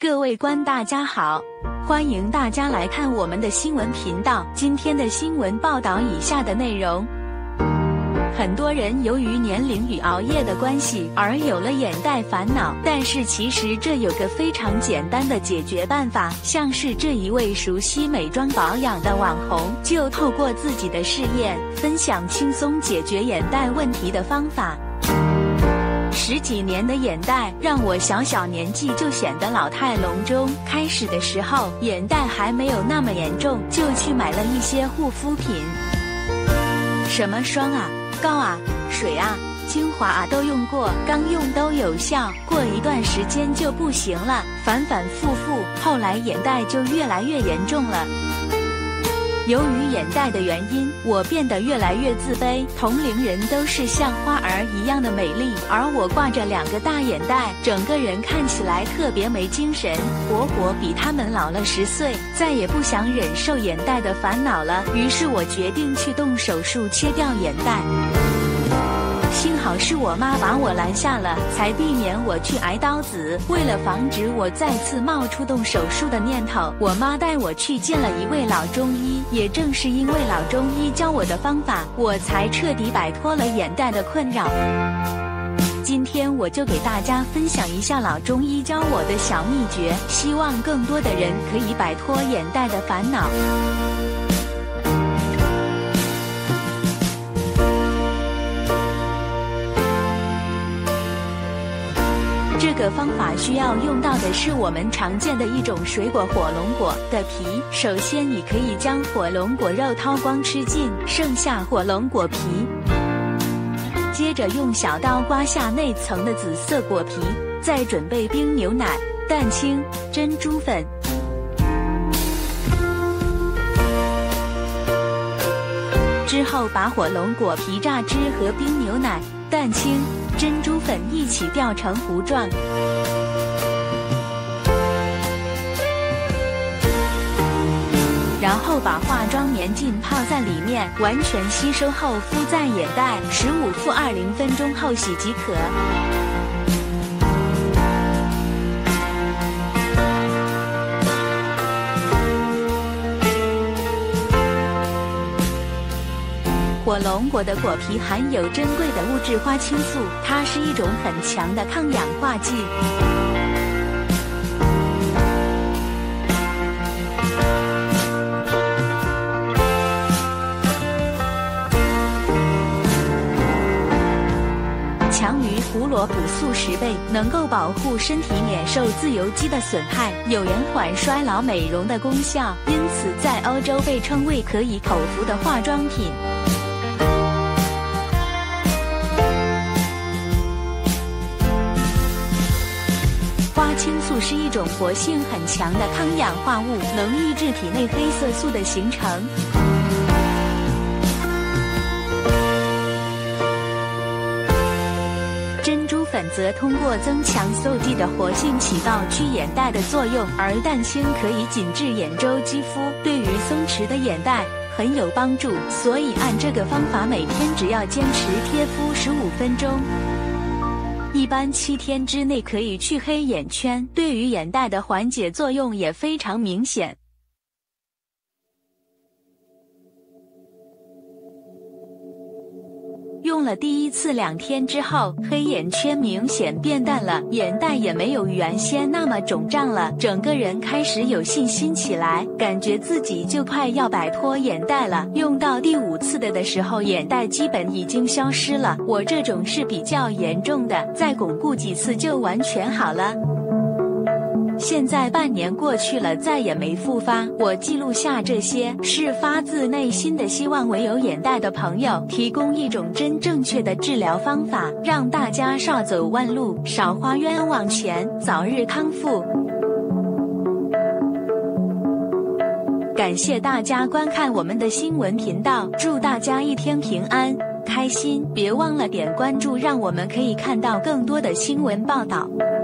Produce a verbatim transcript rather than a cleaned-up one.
各位观大家好，欢迎大家来看我们的新闻频道。今天的新闻报道以下的内容。很多人由于年龄与熬夜的关系而有了眼袋烦恼，但是其实这有个非常简单的解决办法，像是这一位熟悉美妆保养的网红，就透过自己的事业分享轻松解决眼袋问题的方法。十几年的眼袋让我小小年纪就显得老态龙钟。开始的时候眼袋还没有那么严重，就去买了一些护肤品，什么霜啊、膏啊、水啊、精华啊都用过，刚用都有效，过一段时间就不行了，反反复复，后来眼袋就越来越严重了。由于眼袋的原因，我变得越来越自卑，同龄人都是像花儿一样的美丽，而我挂着两个大眼袋，整个人看起来特别没精神，活活比他们老了十岁，再也不想忍受眼袋的烦恼了。于是我决定去动手术切掉眼袋。幸好是我妈把我拦下了，才避免我去挨刀子。为了防止我再次冒出动手术的念头，我妈带我去见了一位老中医。也正是因为老中医教我的方法，我才彻底摆脱了眼袋的困扰。今天我就给大家分享一下老中医教我的小秘诀，希望更多的人可以摆脱眼袋的烦恼。这个方法需要用到的是我们常见的一种水果火龙果的皮。首先你可以将火龙果肉掏光吃尽，剩下火龙果皮。接着用小刀刮下内层的紫色果皮，再准备冰牛奶、蛋清、珍珠粉。之后把火龙果皮榨汁和冰牛奶、蛋清、珍珠粉一起调成糊状，然后把化妆棉浸泡在里面，完全吸收后敷在眼袋，十五至二十分钟后洗即可。火龙果的果皮含有珍贵的物质花青素，它是一种很强的抗氧化剂。强于胡萝卜素十倍，能够保护身体免受自由基的损害，有延缓衰老美容的功效，因此在欧洲被称为可以口服的化妆品。花青素是一种活性很强的抗氧化物，能抑制体内黑色素的形成。珍珠粉则通过增强素剂的活性起到去眼袋的作用，而蛋清可以紧致眼周肌肤，对于松弛的眼袋很有帮助。所以按这个方法，每天只要坚持贴敷十五分钟。一般七天之内可以去黑眼圈，对于眼袋的缓解作用也非常明显。用了第一次两天之后，黑眼圈明显变淡了，眼袋也没有原先那么肿胀了，整个人开始有信心起来，感觉自己就快要摆脱眼袋了。用到第五次的的时候，眼袋基本已经消失了。我这种是比较严重的，再巩固几次就完全好了。现在半年过去了，再也没复发。我记录下这些，是发自内心的希望为有眼袋的朋友提供一种真正确的治疗方法，让大家少走弯路，少花冤枉钱，早日康复。感谢大家观看我们的新闻频道，祝大家一天平安开心，别忘了点关注，让我们可以看到更多的新闻报道。